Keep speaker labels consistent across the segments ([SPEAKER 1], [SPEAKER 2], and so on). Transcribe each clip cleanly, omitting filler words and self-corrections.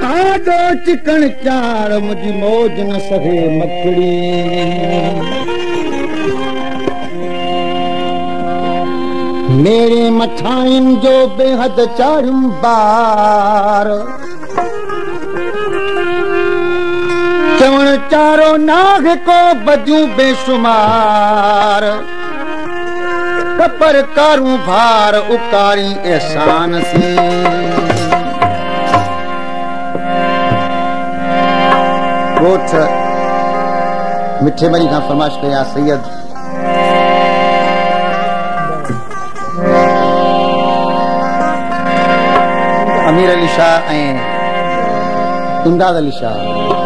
[SPEAKER 1] आडो chicken चार मुझी मौज न सहे मकड़ी मेरे मछाइन जो बेहद चारूं बार चवण चारो नाग को बजूं बेशुमार कपर कारूं भार उकारी एहसान से गोठ मिठे मरी का फरमाइश कया सैयद अमीर अली शाह इमदाद अली शाह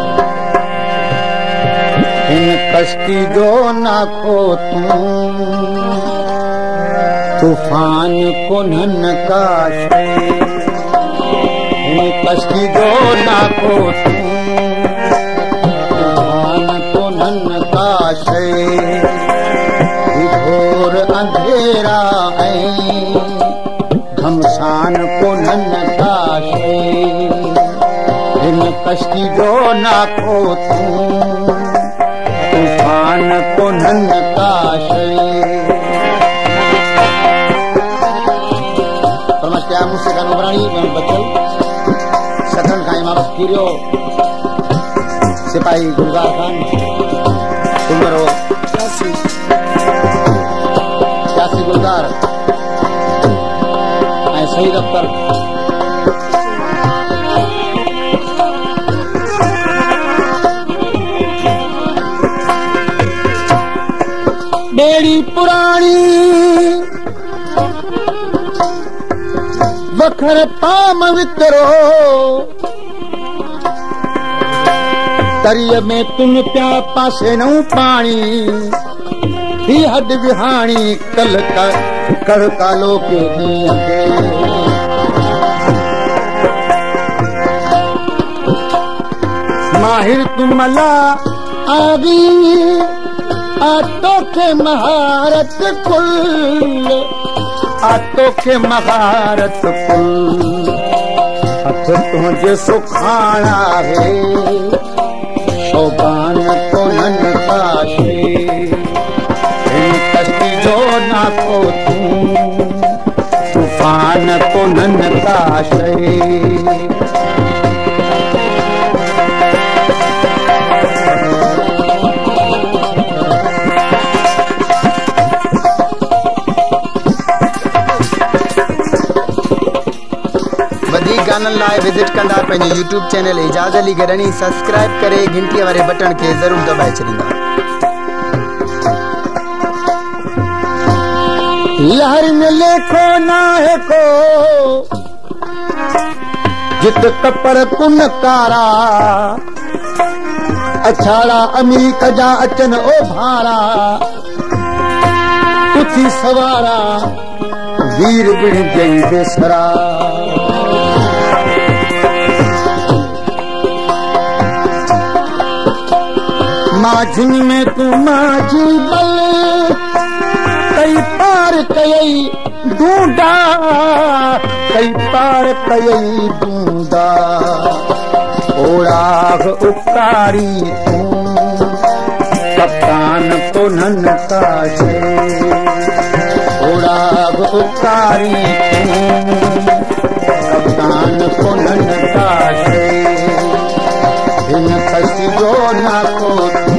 [SPEAKER 1] इन कश्ती जो नाखो तूफान कुन्हन का इन कश्ती जो नाखो तूफान कुन्हन का घोर अंधेरा घमसान कुन्हन का इन कश्ती जो नाखो तूफान कुन्हन का परमस्त्या मुझसे का नौकरानी में बचल सखन का इमाम किरियो सिपाही गुलजार खान उम्र हो 86 गुलजार शहीद अख्तर बेड़ी पुरानी वखर पाम वितरो तरिय में तुम प्या पासे नऊ पानी ही हद विहाणी कल का कर कालो के माहिर तुमला आगी आटो के महारत कुल आटो के महारत कुल हथ तुझे सुखाना है शोभान को नन काशे कश्ती जो ना को तूफान को नन काशे गानन लाए विजिट कंदा पंहिंजे YouTube channel Ejaz Ali Gadni subscribe करे घंटी वाले बटन के जरूर दबाए छॾींदा। लहर में लेखो ना है को जित कपर कुन कारा अछाड़ा अमीक जा अचन ओ भारा उथी सवारा वीर बिण जई बेसरा माझिन में तू माझी बल कई पार कई ढूंढा कई पार कई ढूंढा ओढ़ाग उकारी तू कप्तान को नन काशे ओढ़ाग उकारी तू कप्तान को नन काशे इन कश्ती जो ना को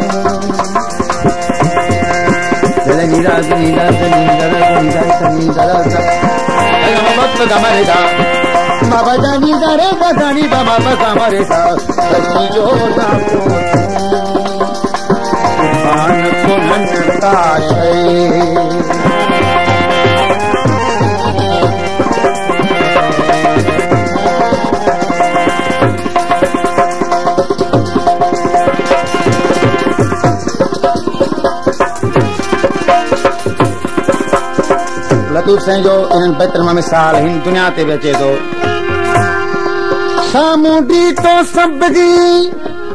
[SPEAKER 1] लतूफ साईं जो इन बेतरमा मिसाल हिन दुनिया ते बचे तो सामूडी तो सबगी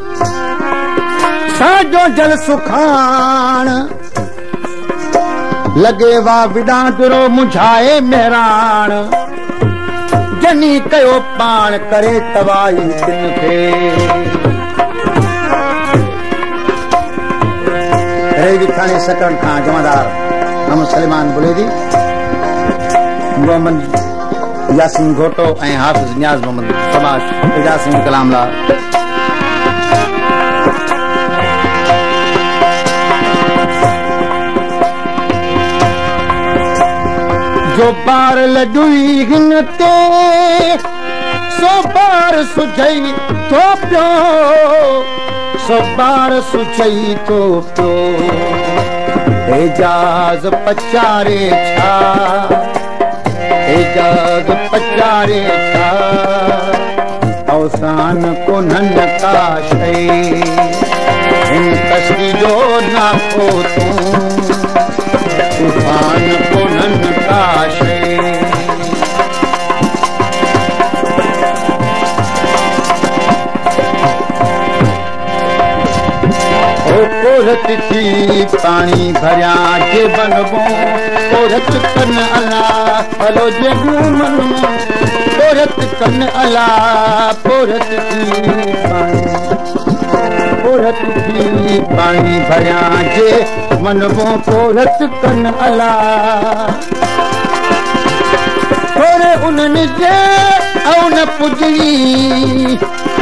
[SPEAKER 1] साजो जल सुखान लगे वा विडांतरो मुझाए मेहरान जनी कयो पाण करे तवाई तिन खे रेवी थाने सकरण खां जमादार मोहम्मद सलेमान बुलेदी मोहम्मद यासीन घोटो ऐं हाफ़िज़ नियाज़ मोहम्मद समाज एजाज सिंह कलामला जो बार लडुई हिन ते सो बार सुझई तो पियो सो बार सुझई तो पियो एजाज पचारे छा एजाज पचारे छा अवसान कोन्हन का शय हिन कश्ती जो नाखो तूं तूफान कोन्हन का शय कोरत थी पानी भरिया जे बनबो कोरत कन अला हलो जे मन कोरत कन अला कोरत थी पानी भरिया जे मनबो कोरत कन अला थोरे उन्हनि जे ऐं न पुॼी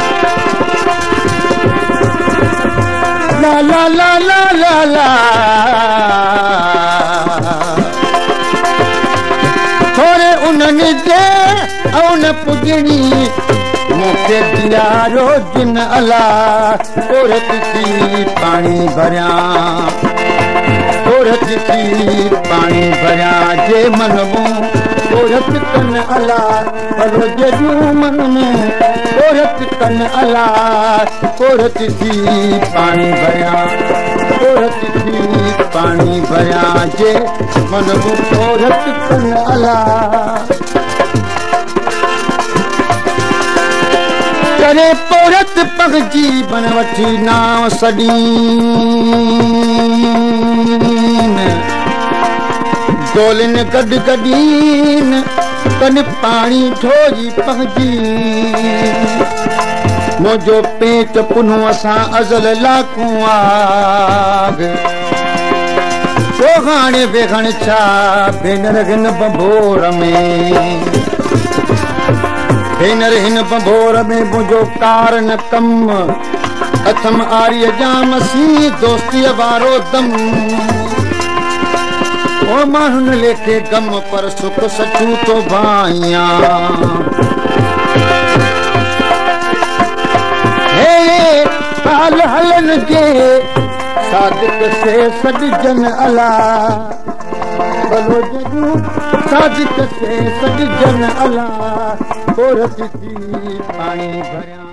[SPEAKER 1] ला ला ला ला ला ला थोरे उन्हनि जे ऐं न पुॼणी मूंखे दियारो जिन अला कोरत थी पाणी भरिया कोरत थी पाणी भरिया जे मनबो कोरत कन अला भलो जूं मन में कोरत कन अला कोरत थी पाणी भरिया कोरत थी पाणी भरिया जे मनबो कोरत कन अला करे पोरत पगजी बन वठी नाव सॾी डोलिन गॾ गॾीन कन पाणी ढोरी पगजी मुंहिंजो पेट पुनो असां अज़ल लाखूं आग तो हाणे वेहण छा भेनर हिन बंबोर में भेनर हिन बंबोर में मुंहिंजो कार न कम अथम आरीअ जा मसीह दोस्तीअ वारो दम ओ माण्हुनि लेखे गम पर सुख सचू तो भाइयां हे हाल हलन जे सादिक से सॾजन अला भलो जॾूं सादिक से सॾजन अला कोरत थी पाणी भरिया